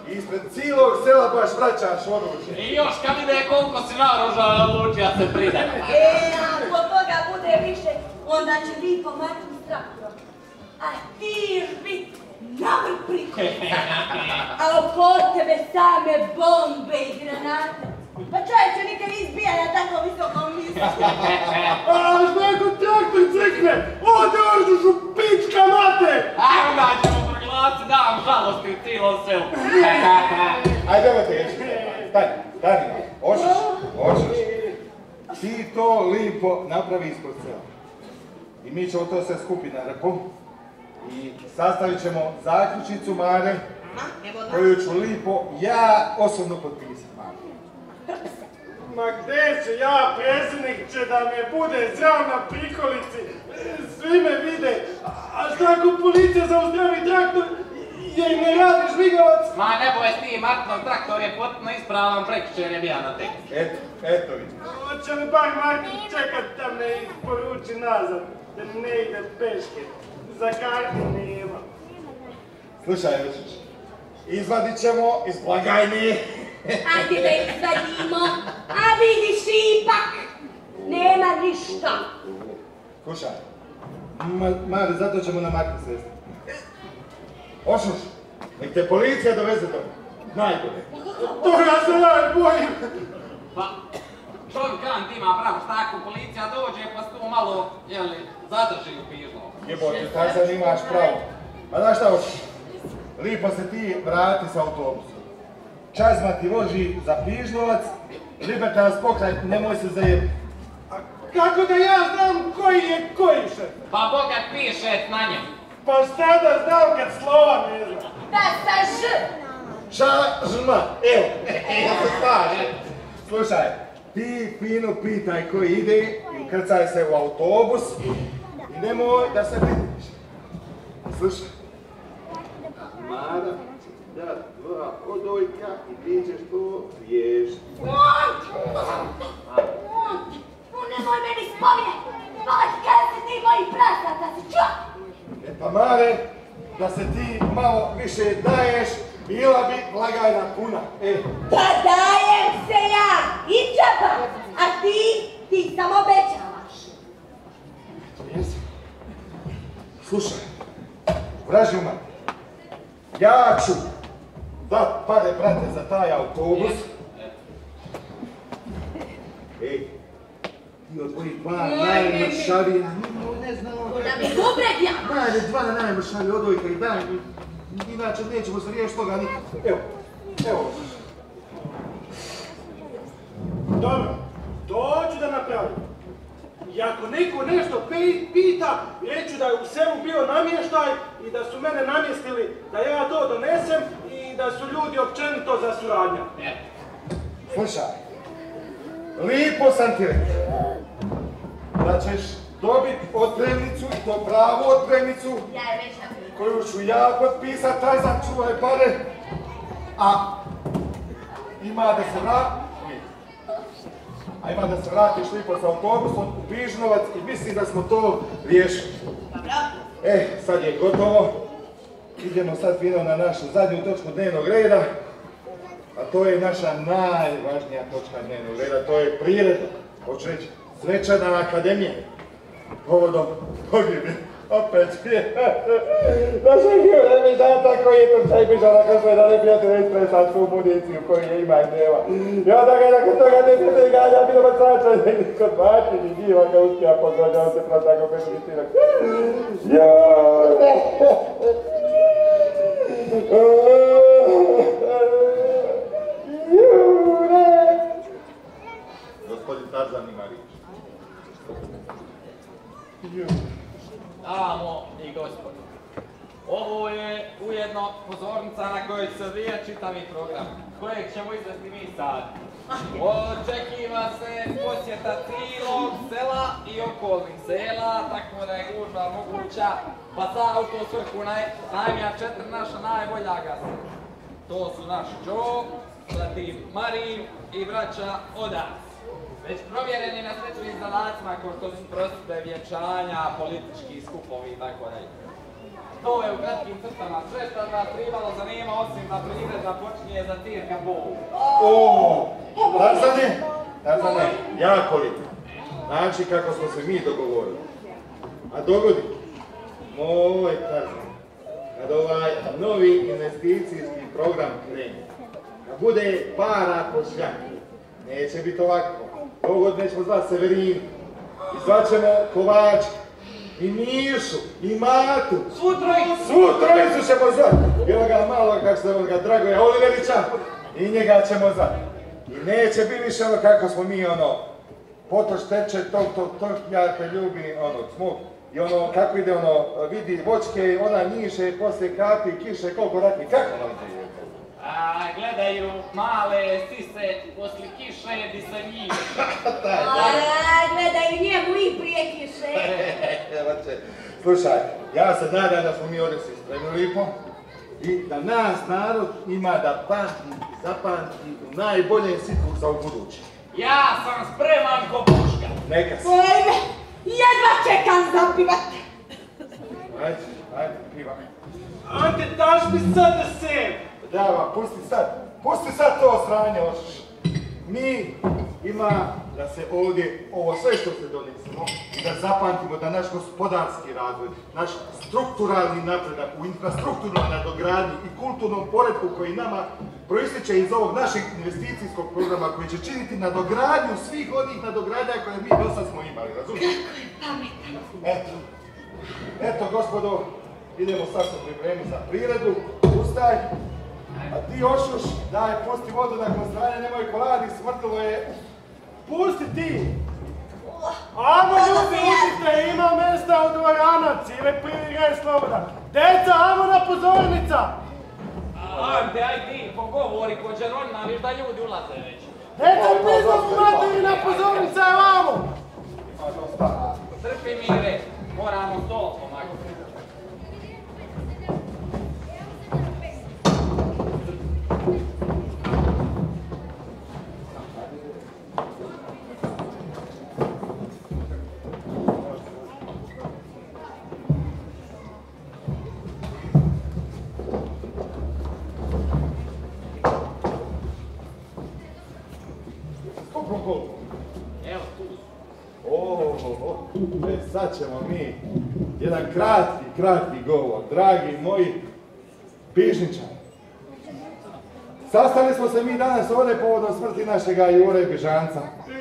i ispred cijelog sela baš vraćaš oružje. I još kad vide koliko si naoružan, odluči da se pride. Ako toga bude više, onda će Lipo maknuti s traktorom. A ti još biti namr priko. A oko tebe same bombe i granate. Pa čovječe nikad izbija na tako visokom mjestu. A neko traktor crkne, ode oždušu pička mate! A onda ćemo proglasiti dan žalosti u cijelom selu. Ajde, evo te ježi. Stani, ošuš. Ti to lipo napravi ispod sela. I mi ćemo to sve skupiti na hrpu. I sastavit ćemo zaključnicu Mare, koju ću lipo ja osobno potpisati. Ma gdje će ja, predsjednik, će da me bude zdrav na prikolici, svi me vide, a šta ako policija zaustavi traktor jer ne radi žmigavac? Ma ne boj ti, Martinov traktor je potpuno ispravan, prekjučer je bio na tekst. Eto vidi. Hoće li bar Martin čekat da me isporuči nazad, da ne ide peške, za kartu nema. Slušaj, Jočić, izvadit ćemo iz blagajne. Ajde da izvadimo, a vidiš ipak, nema ništa. Slušaj, Mare, zato ćemo namaknuti sredstvo. Ošuš, nek te policija doveze do najbolje. Toga se ja bojim. Pa, čovjek kan ima pravo, šta ako policija dođe pa se tu malo, jeli, zadrži u pižnu. Jebote, taj sad imaš pravo. A znaš šta hoćeš? Lipo se ti vrati s autobusom. Čazma ti voži za Pižnovac, Libertas pokraj, nemoj se zajebiti. A kako da ja znam koji je koji šef? Pa bogat piše na njemu. Pa šta da znam kad slova ne znam? Da sa ž. Žma, evo, ja se slažem. Slušaj, ti fino pitaj koji ide i krcaj se u autobus i nemoj da se pritiš. Slušaj, Mara, da, dva odojka i ti ćeš to riješiti. Nemoj meni spominjati, kada si ti moji prasata, si čuo? Pa Mare, da se ti malo više daješ, bila bi blagajna puna. Pa dajem se ja, i džaba, a ti samo obećavaš. Jesi? Slušaj, vraži umar, ja ću dat pare, brate, za taj autobus. Ti odvoji dva najmršavija, ne znam. Da mi ubredja. Mare, dva najmršavija odvojka i daj mi. Inače nećemo se riješiti toga nikad. Evo. Dobro, to ću da napravim. I ako neko nešto pita, reću da je u selu bio namještaj i da su mene namjestili da ja to donesem i da su ljudi općenito za suradnja. Slušaj, lipo sam ti rekao da ćeš dobiti otpremnicu i to pravu otpremnicu koju ću ja potpisat, taj začuvaj pare, a ima da se vratiš lipo s autobusom u Pižnovac i mislim da smo to riješili. Sad je gotovo. Idemo sad fino na našu zadnju točku dnevnog reda, a to je naša najvažnija točka dnevnog reda, to je priredba, hoću reći, svečana akademija. Povodom pogibije, opet je. Našeg reprezenta koji je tu čaj bižala kroz svoj da neprijatelj ispresa svu municiju koju je ima i nema. I onda ga nakon toga neprijatelj ganja bilo bacača kod bačin i njiva ga uspija pogođa, on se prav tako bez listinak. Gospodin Tarzan ima riječ. Damo i gospodo, ovo je ujedno pozornica na kojoj se odvija čitavi program, kojeg ćemo izvesti mi sad. Očekiva se posjeta cijelog sela i okolnih sela, tako da je gužva moguća, pa sad u to svrhu najmija 4 naša najbolja gasta. To su naš Joe, zatim Marin i braća Odac. Već provjereni na sličnim zadacima kao što su prosudbe, vjenčanja, politički skupovi i tako dalje. To je u kratkim crtama sve što nas tribalo zanima, osim da privreda počinje za cirka bol. Tarzane, jako lijepo. Znači kako smo se mi dogovorili. A dogodi, moj Tarzan, kad ovaj novi investicijski program krene, da bude para po šljaku, neće biti ovako. Dogodine ćemo zvati Severinu, i zvat ćemo Kovača, i Mišu, i Matu. Svu trojicu ćemo zvati. I ovoga malo, kako se ovoga, Dragoja Oliverića, i njega ćemo zvati. I neće biti više ono kako smo mi potoč teče, tog, ja te ljubim, smog. I kako ide vidi voćke, ona njiše, poslije kapi, kiše, koliko ratni, kako nam te je? Gledaju male sise poslije kiše, di se njih. Gledaju njemu i prije kiše. Slušaj, ja se nadam da smo mi ovdje svi spremni lipo i da nas narod ima da pamti i zapamti u najboljem sitku za u buduće. Ja sam spreman ko puška. Neka si. Ojme, jedva čekam zapivati. Ajde, pivaj. Ante, daš mi sad da sem? Dava, pusti sad to sranje, ošiš. Mi ima da se ovdje, ovo sve što se donesemo, i da zapamtimo da naš gospodarski razvoj, naš strukturalni napredak u infrastrukturnoj nadogradnji i kulturnom poretku koji nama proističe iz ovog našeg investicijskog programa koji će činiti nadogradnju svih onih nadogradnja koje mi do sad smo imali, razumiješ? Kako je pametan. Eto, gospodo, idemo sad se pripremiti za priredu, ustaj. A ti Ošuš, daj, pusti vodu nakon strane, nemoj koladi, smrtilo je. Pusti ti! Amo ljudi, učite, ima mjesta u dvorana, cijele prilike je sloboda. Deca, amo na pozornica! Ante, aj ti, pogovori ko Đeronima, viš da ljudi ulaze već. Deca, pizda u materina pozornica je vamo! Trpi mire, moramo to pomagati. Evo tu su. Sad ćemo mi jedan kratki govor, dragi moji pišničari. Sastali smo se mi danas ovdje povodom smrti našega Jure Bižanca.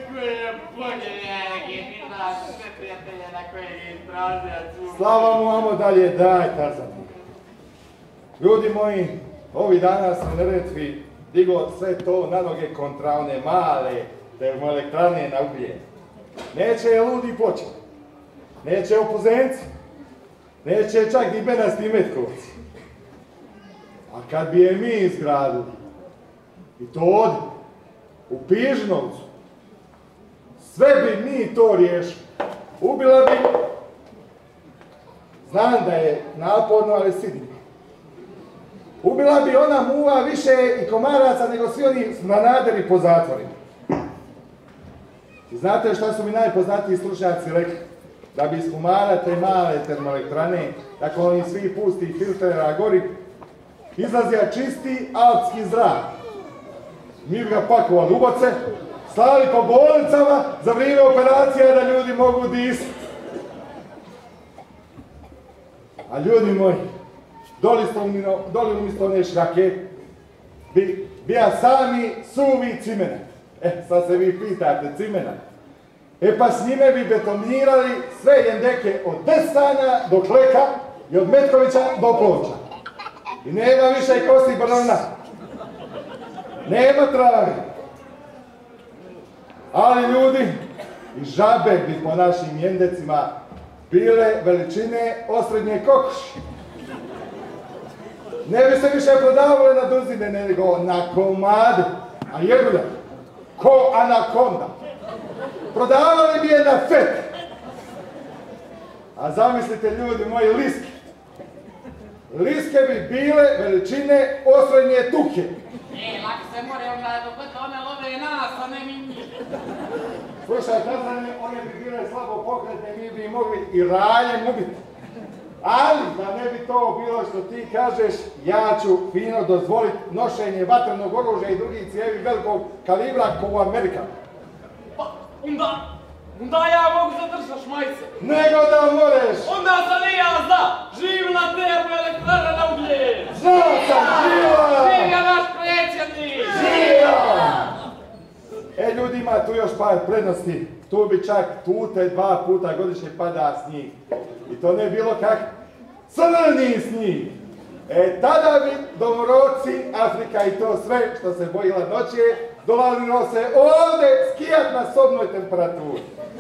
Slava mu amo dalje, daj Tarzan. Ljudi moji, ovih dana sam u Neretvi digo sve to na noge kontra one male termoelektrane na ugljen. Neće je ludi počet, neće Opuzenci, neće čak ni Benasti Metkovci. A kad bi je mi izgradili, i to ovdje, u Pižnovcu, sve bi mi to riješili. Ubila bi, znam da je naporno, ali sigurno. Ubila bi ona muva više i komaraca nego svi oni smranaderi po zatvorima. I znate šta su mi najpoznatiji stručnjaci rekli? Da bi iz Humara te male termoelektrane, dakle oni svi pusti filtera gori, izlazija čisti alpski zrak. Mi bi ga pakovali u boce, slali po bolnicama za vrijeme operacija da ljudi mogu disati. A ljudi moji, doli umjesto one šrake, bija sami suvi cimenat. Sad se vi pitate, cimenat. Pa s njime bi betonirali sve jendeke od Destana do Kleka i od Metkovića do Ploča. I nema više kosti brna. Nema trave. Ali ljudi i žabe bi po našim jendecima bile veličine osrednje kokoši. Ne bi se više prodavale na duzine, nego na komade, a jeguda, ko anakonda. Prodavali bi je na fet. A zamislite ljudi moji liske. Liske bi bile veličine osrednje tuke. Lako se more onda dok one love nas, a ne mi njih. Slušaj, Tarzane, one bi bile slabo pokretne, mi bi mogli i rajem ubiti. Ali, da ne bi to bilo što ti kažeš, ja ću fino dozvoliti nošenje vatrenog oružja i drugih cijevi velikog kalibra ko u Amerika. Pa, onda ja mogu zadržati šmajce. Nego da moreš! Onda sam i ja za! Živla termoelektrana na ugljen! Znao sam, živla! Živja naš predsjednik! Živla! Ljudi, ima tu još par prednosti. Tu bi čak tute 2 puta godišnje pada snijeg. I to ne bilo kak crni snijeg. Tada bi domoroci, Afrika i to sve što se bojila noće, dolazilo se ovdje skijat na sobnoj temperaturi.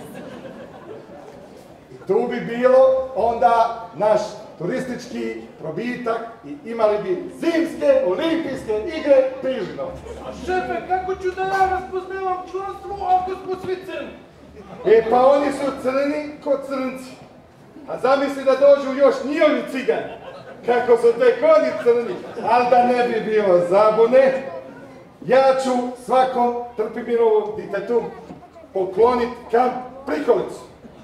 I tu bi bilo onda naš turistički probitak i imali bi zimske olimpijske igre Pižino. A šefe, kako ću da ja raspoznavam članstvo ako smo svi crni? Pa oni su crni ko crnci. A zamisli da dođu još njihovi cigani. Kako su tek oni crni. Ali da ne bi bilo zabune, ja ću svakom Trpimirovom ditetu pokloniti kamp prikolicu.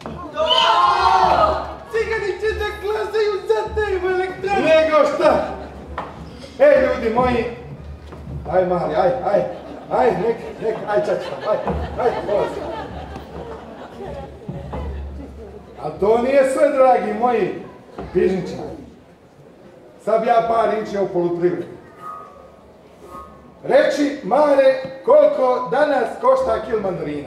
Cigani će da glasaju za termoelektranu. Nego šta? Ljudi moji, aj mali, aj, nek, aj čačka, aj, polazi. Ali to nije sve, dragi moji pižničari. Sad bi ja par riječi o poljoprivredi. Reći, Mare, koliko danas košta kil mandarina?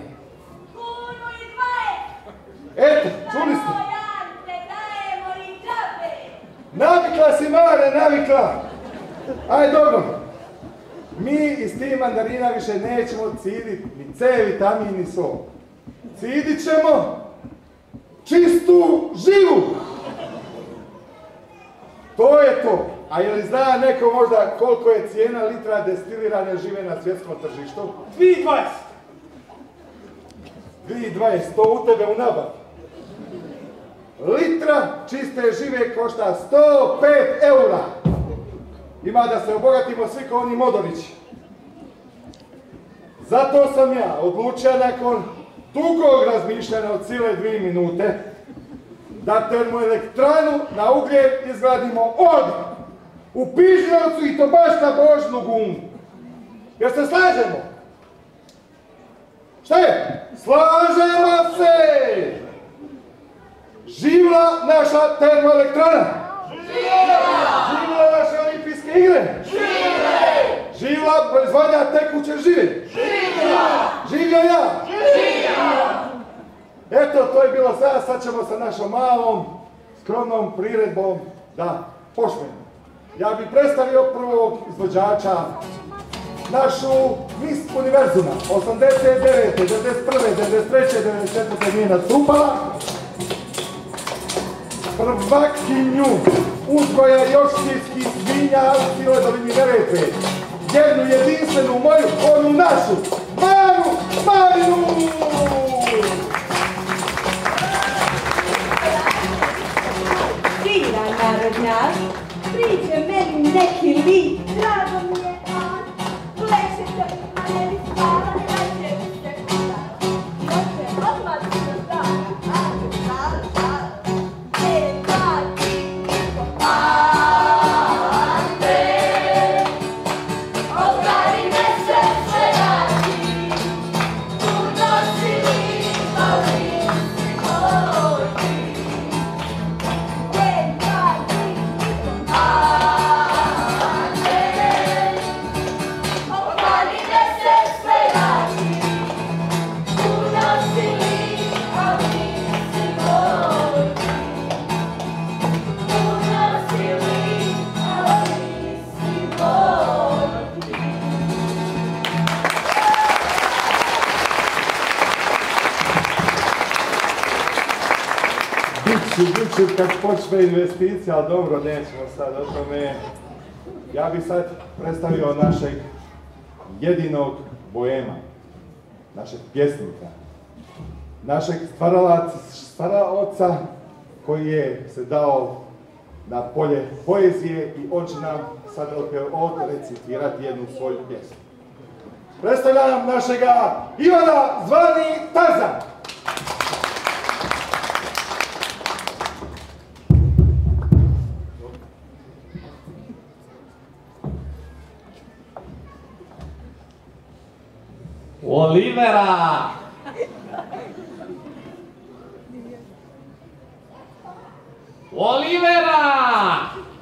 1,20 kg. Eto, čuli ste. Dajemo i džabe. Navikla si, Mare, navikla. Aj, dobro. Mi iz tih mandarina više nećemo ciditi ni C vitamin ni sol. Cidit ćemo čistu živu. To je to. A je li zna neko možda koliko je cijena litra destilirane žive na svjetskom tržištu? 2,20. 2,20, to u tebe u nabav. Litra čiste žive košta 105 eura. Ima da se obogatimo svi kao oni Modorići. Zato sam ja odlučio nakon dugog razmišljanja od cijele 2 minute da termoelektranu na ugljen izgradimo odmah u Pižnovcu i to baš na Božnu gumu. Jer se slažemo? Šta je? Slažemo se! Živla naša termoelektrana! Živla naše olimpijske igre! Živla proizvodnja tekuće žive! Življa ja! Eto, to je bilo sad ćemo sa našom malom, skromnom priredbom da počnemo. Ja bih predstavio prvog izvođača, našu Miss Univerzuma, 89. 91. 93. 94. nije nastupala, prvakinju uzgoja joškijskih svinja u cijeloj dolini Neretve, jednu jedinstvenu moju, onu našu, Marinu! Sviran narodnjak, priđe meni neki lik, drago mi je on, plešete, a ne bi spala, ne dajte mi se kuda. Noće odmah se zdana, ali zdala, Biću kad počne investicija, ali dobro, nećemo sad o tome. Ja bih sad predstavio našeg jedinog boema, našeg pjesnika, našeg stvaraoca koji je se dao na polje poezije i on će nam sad recitirati jednu svoju pjesmu. Predstavljam našega Ivana zvani Tarzan. Olivera! Olivera!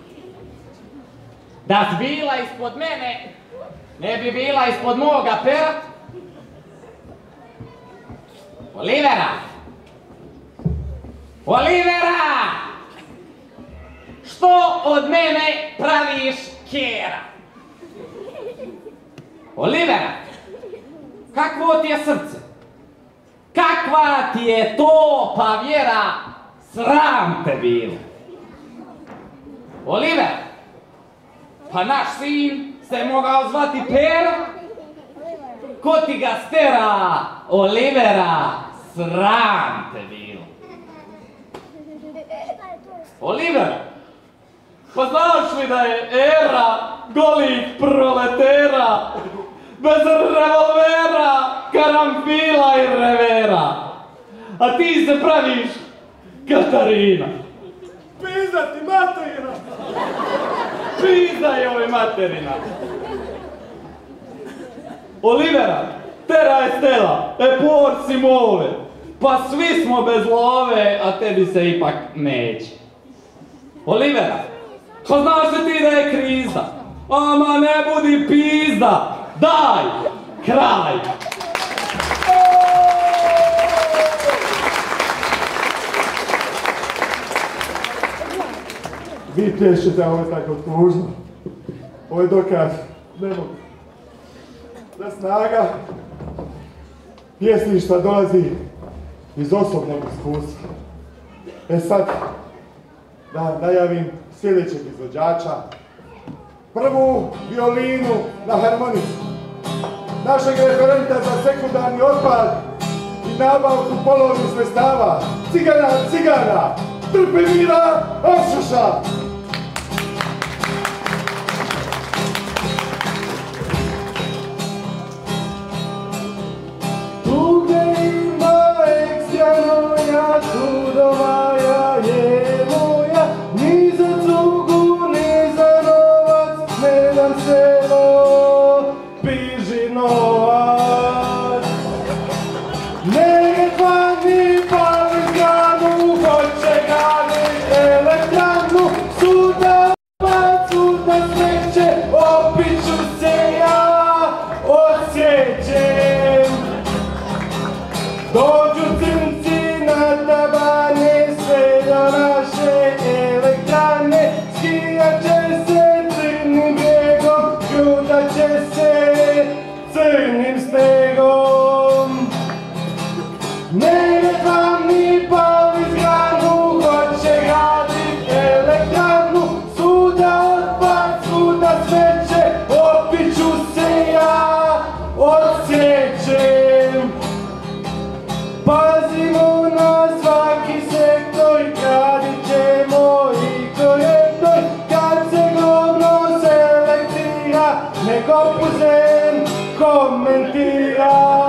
Da si bila ispod mene, ne bi bila ispod moga pera. Olivera! Olivera! Što od mene praviš kjera? Olivera! Kakvo ti je srce? Kakva ti je to pa vjera? Sram te bilo! Olivera! Pa naš sin se mogao zvati Pera? Ko ti ga stera? Olivera! Sram te bilo! Olivera! Pa znaš li da je era golih proletera, bez revolvera, karamfila i revera, a ti se praviš Katarina. Pizda ti materina! Pizda joj materina. Olivera, tera je stela, e por si move, pa svi smo bez love, a tebi se ipak neće. Olivera, pa znaš li ti da je kriza? Ama ne budi pizda, daj, kraj. Vi plješćete, ovo je tako tužno. Ovo je dokaz, ne mogu. Da snaga pjesništva dolazi iz osobnog iskustva. E sad, da najavim sljedećeg izvođača. Prvu violinu na harmoniku. Našeg referenta za sekundarni otpad i nabavku polovnih sredstava. Cigana, Trpimira Ošuša. Tu gdje ima ekstjanoja, tudovaja je moja, ni za cugu, ni za novac, ne dam selo, piži novac. Nekva mi paliganu, hoće gani elektranu, suda sreće, opiću se ja, osjećem. Dođu crnci na tabane, sve do naše elektrane, skijat će se crnim bjegom, ljudat će se crnim snegom. Nekva mi pali zgranu, hoće gradit elektranu, suda otpad, suda smeće, opiću se ja, osjećem. Pazimo na svaki sektor, gradit ćemo i projektor, kad se govno selektira, nek opuzem komentira.